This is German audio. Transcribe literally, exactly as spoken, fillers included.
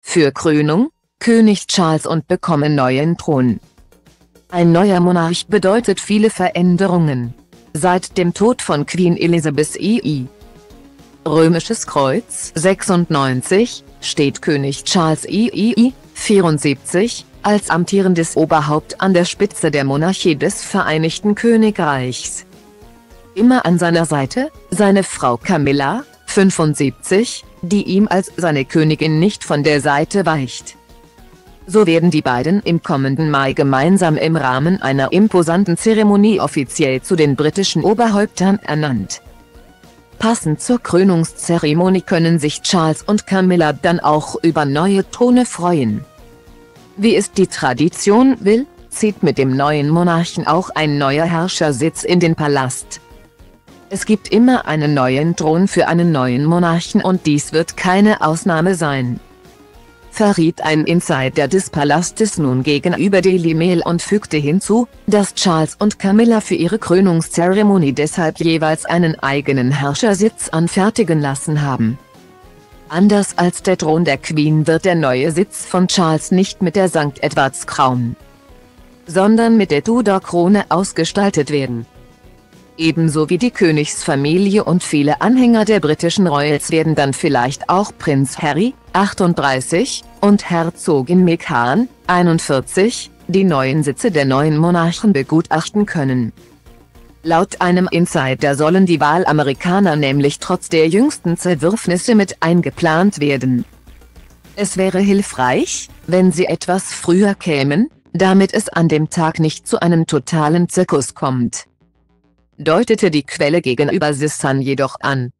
für Krönung, König Charles und bekommen neuen Thron. Ein neuer Monarch bedeutet viele Veränderungen. Seit dem Tod von Queen Elizabeth der Erste. Römisches Kreuz sechsundneunzig, steht König Charles der Erste, vierundsiebzig, als amtierendes Oberhaupt an der Spitze der Monarchie des Vereinigten Königreichs. Immer an seiner Seite, seine Frau Camilla, fünfundsiebzig, die ihm als seine Königin nicht von der Seite weicht. So werden die beiden im kommenden Mai gemeinsam im Rahmen einer imposanten Zeremonie offiziell zu den britischen Oberhäuptern ernannt. Passend zur Krönungszeremonie können sich Charles und Camilla dann auch über neue Throne freuen. Wie es die Tradition will, zieht mit dem neuen Monarchen auch ein neuer Herrschersitz in den Palast. Es gibt immer einen neuen Thron für einen neuen Monarchen und dies wird keine Ausnahme sein, verriet ein Insider des Palastes nun gegenüber Daily Mail und fügte hinzu, dass Charles und Camilla für ihre Krönungszeremonie deshalb jeweils einen eigenen Herrschersitz anfertigen lassen haben. Anders als der Thron der Queen wird der neue Sitz von Charles nicht mit der Sankt Edwards Crown, sondern mit der Tudor-Krone ausgestaltet werden. Ebenso wie die Königsfamilie und viele Anhänger der britischen Royals werden dann vielleicht auch Prinz Harry, achtunddreißig, und Herzogin Meghan, einundvierzig, die neuen Sitze der neuen Monarchen begutachten können. Laut einem Insider sollen die Wahlamerikaner nämlich trotz der jüngsten Zerwürfnisse mit eingeplant werden. Es wäre hilfreich, wenn sie etwas früher kämen, damit es an dem Tag nicht zu einem totalen Zirkus kommt, deutete die Quelle gegenüber The Sun jedoch an.